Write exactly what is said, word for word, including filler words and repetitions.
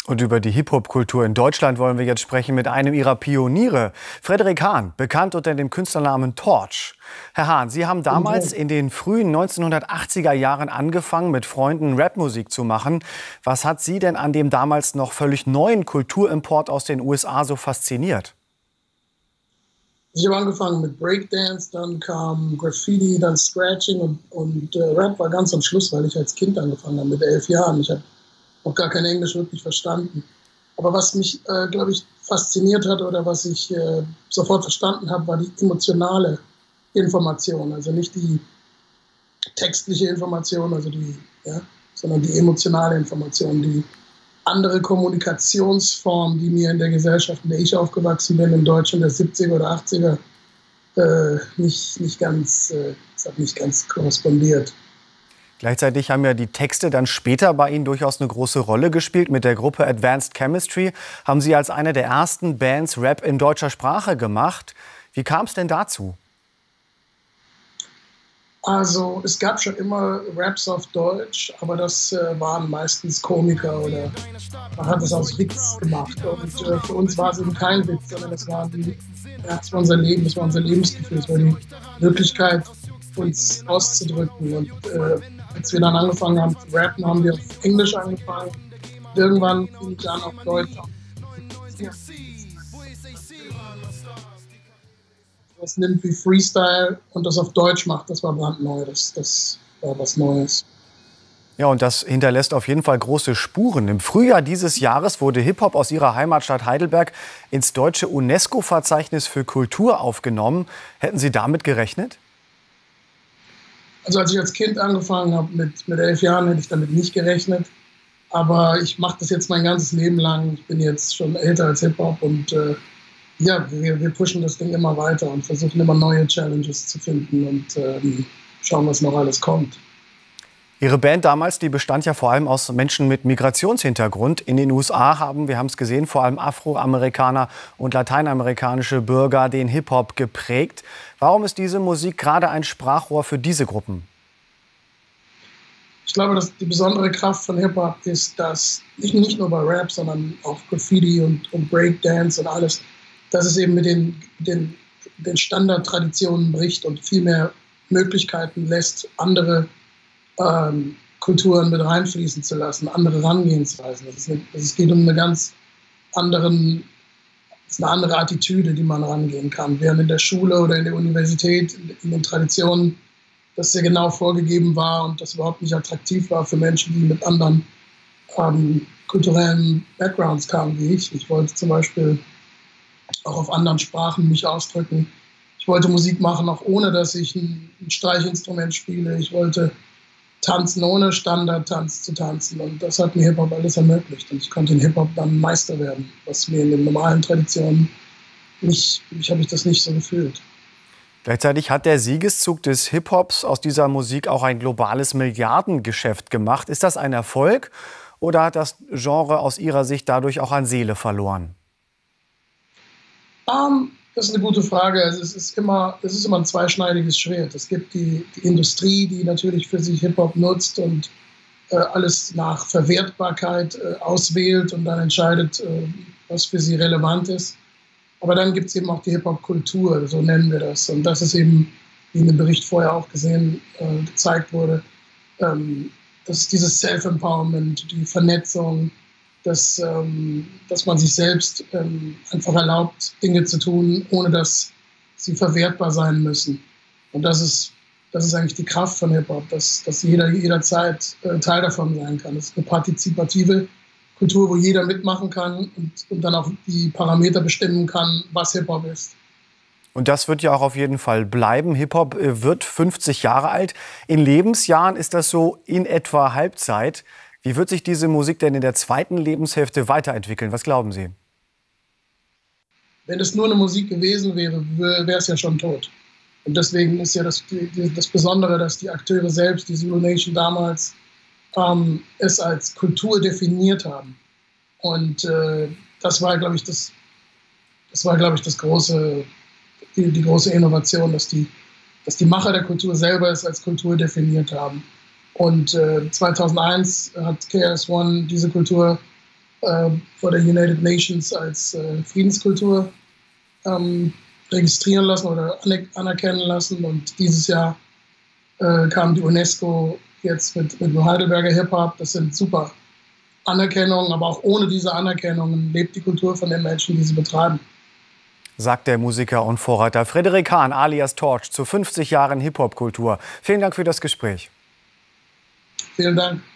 Und über die Hip-Hop-Kultur in Deutschland wollen wir jetzt sprechen mit einem ihrer Pioniere, Fredrik Hahn, bekannt unter dem Künstlernamen Torch. Herr Hahn, Sie haben damals in den frühen neunzehnhundertachtziger Jahren angefangen, mit Freunden Rapmusik zu machen. Was hat Sie denn an dem damals noch völlig neuen Kulturimport aus den U S A so fasziniert? Ich habe angefangen mit Breakdance, dann kam Graffiti, dann Scratching und, und äh, Rap war ganz am Schluss, weil ich als Kind angefangen habe, mit elf Jahren. Ich habe noch gar kein Englisch wirklich verstanden. Aber was mich, äh, glaube ich, fasziniert hat oder was ich äh, sofort verstanden habe, war die emotionale Information. Also nicht die textliche Information, also die, ja, sondern die emotionale Information, die andere Kommunikationsform, die mir in der Gesellschaft, in der ich aufgewachsen bin, in Deutschland der siebziger oder achtziger, äh, nicht, nicht ganz, äh, es hat nicht ganz korrespondiert. Gleichzeitig haben ja die Texte dann später bei Ihnen durchaus eine große Rolle gespielt. Mit der Gruppe Advanced Chemistry haben Sie als eine der ersten Bands Rap in deutscher Sprache gemacht. Wie kam es denn dazu? Also es gab schon immer Raps auf Deutsch, aber das äh, waren meistens Komiker oder man hat es aus Witz gemacht. Und äh, für uns war es eben kein Witz, sondern es war, die, ja, es war unser Leben, es war unser Lebensgefühl, es war die Möglichkeit, uns auszudrücken. Und äh, als wir dann angefangen haben zu rappen, haben wir auf Englisch angefangen. Irgendwann fing ich an auf Deutsch. Das nimmt wie Freestyle und das auf Deutsch macht, das war brandneu, das, das war was Neues. Ja, und das hinterlässt auf jeden Fall große Spuren. Im Frühjahr dieses Jahres wurde Hip-Hop aus Ihrer Heimatstadt Heidelberg ins deutsche UNESCO-Verzeichnis für Kultur aufgenommen. Hätten Sie damit gerechnet? Also als ich als Kind angefangen habe, mit, mit elf Jahren, hätte ich damit nicht gerechnet. Aber ich mache das jetzt mein ganzes Leben lang. Ich bin jetzt schon älter als Hip-Hop und äh, ja, wir, wir pushen das Ding immer weiter und versuchen immer neue Challenges zu finden und ähm, schauen, was noch alles kommt. Ihre Band damals, die bestand ja vor allem aus Menschen mit Migrationshintergrund. In den U S A haben, wir haben es gesehen, vor allem Afroamerikaner und lateinamerikanische Bürger den Hip-Hop geprägt. Warum ist diese Musik gerade ein Sprachrohr für diese Gruppen? Ich glaube, dass die besondere Kraft von Hip-Hop ist, dass nicht, nicht nur bei Rap, sondern auch Graffiti und, und Breakdance und alles, dass es eben mit den, den, den Standardtraditionen bricht und viel mehr Möglichkeiten lässt, andere ähm, Kulturen mit reinfließen zu lassen, andere Herangehensweisen. Es es geht um eine ganz anderen, eine andere Attitüde, die man rangehen kann. Während in der Schule oder in der Universität, in den Traditionen, das sehr genau vorgegeben war und das überhaupt nicht attraktiv war für Menschen, die mit anderen ähm, kulturellen Backgrounds kamen wie ich. Ich wollte zum Beispiel auch auf anderen Sprachen mich ausdrücken. Ich wollte Musik machen, auch ohne dass ich ein, ein Streichinstrument spiele. Ich wollte tanzen, ohne Standardtanz zu tanzen. Und das hat mir Hip-Hop alles ermöglicht. Und ich konnte in Hip-Hop dann Meister werden, was mir in den normalen Traditionen nicht, ich habe ich das nicht so gefühlt. Gleichzeitig hat der Siegeszug des Hip-Hops aus dieser Musik auch ein globales Milliardengeschäft gemacht. Ist das ein Erfolg oder hat das Genre aus Ihrer Sicht dadurch auch an Seele verloren? Um, das ist eine gute Frage. Also es ist immer, es ist immer ein zweischneidiges Schwert. Es gibt die, die Industrie, die natürlich für sich Hip-Hop nutzt und äh, alles nach Verwertbarkeit äh, auswählt und dann entscheidet, äh, was für sie relevant ist. Aber dann gibt es eben auch die Hip-Hop-Kultur, so nennen wir das. Und das ist eben, wie in dem Bericht vorher auch gesehen, äh, gezeigt wurde, ähm, dass dieses Self-Empowerment, die Vernetzung, dass, ähm, dass man sich selbst ähm, einfach erlaubt, Dinge zu tun, ohne dass sie verwertbar sein müssen. Und das ist, das ist eigentlich die Kraft von Hip-Hop, dass, dass jeder jederzeit äh, Teil davon sein kann. Es ist eine partizipative Kultur, wo jeder mitmachen kann und, und dann auch die Parameter bestimmen kann, was Hip-Hop ist. Und das wird ja auch auf jeden Fall bleiben. Hip-Hop wird fünfzig Jahre alt. In Lebensjahren ist das so in etwa Halbzeit. Wie wird sich diese Musik denn in der zweiten Lebenshälfte weiterentwickeln? Was glauben Sie? Wenn es nur eine Musik gewesen wäre, wäre es ja schon tot. Und deswegen ist ja das, das Besondere, dass die Akteure selbst, die Zulu Nation damals, ähm, es als Kultur definiert haben. Und äh, das war, glaube ich, das, das war, glaube ich, das große, die, die große Innovation, dass die, dass die Macher der Kultur selber es als Kultur definiert haben. Und äh, zweitausendeins hat K R S One diese Kultur äh, vor der United Nations als äh, Friedenskultur ähm, registrieren lassen oder anerkennen lassen. Und dieses Jahr äh, kam die UNESCO jetzt mit, mit dem Heidelberger Hip-Hop. Das sind super Anerkennungen, aber auch ohne diese Anerkennungen lebt die Kultur von den Menschen, die sie betreiben. Sagt der Musiker und Vorreiter Frederick Hahn alias Torch zu fünfzig Jahren Hip-Hop-Kultur. Vielen Dank für das Gespräch. Vielen Dank.